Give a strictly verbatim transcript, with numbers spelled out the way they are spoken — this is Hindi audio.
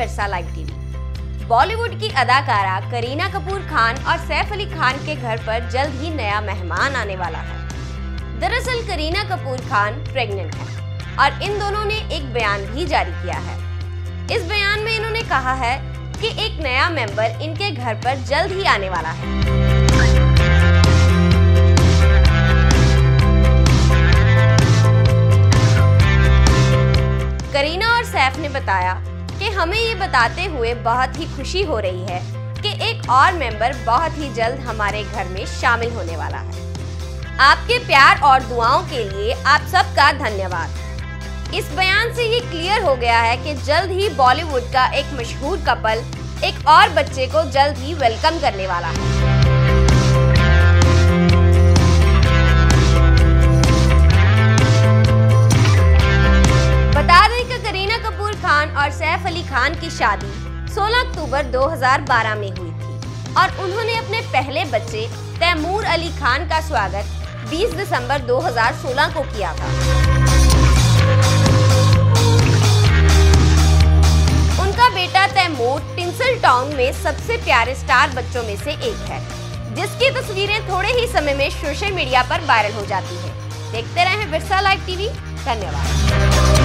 Virsa live TV. बॉलीवुड की अदाकारा करीना कपूर खान और सैफ अली खान के घर पर जल्द ही नया मेहमान आने वाला है। दरअसल करीना कपूर खान प्रेग्नेंट है और इन दोनों ने एक बयान भी जारी किया है। इस बयान में इन्होंने कहा है कि एक नया मेंबर इनके घर पर जल्द ही आने वाला है। करीना और सैफ ने बताया कि हमें ये बताते हुए बहुत ही खुशी हो रही है कि एक और मेंबर बहुत ही जल्द हमारे घर में शामिल होने वाला है। आपके प्यार और दुआओं के लिए आप सबका धन्यवाद। इस बयान से ये क्लियर हो गया है कि जल्द ही बॉलीवुड का एक मशहूर कपल एक और बच्चे को जल्द ही वेलकम करने वाला है। बता दें कि करीना कपूर खान और सैफ अली खान की शादी सोलह अक्टूबर दो हज़ार बारह में हुई थी और उन्होंने अपने पहले बच्चे तैमूर अली खान का स्वागत बीस दिसंबर दो हज़ार सोलह को किया था। उनका बेटा तैमूर टिंसलटॉन्ग में सबसे प्यारे स्टार बच्चों में से एक है, जिसकी तस्वीरें थोड़े ही समय में सोशल मीडिया पर वायरल हो जाती हैं। देखते रहें विरसा लाइव टीवी। धन्यवाद।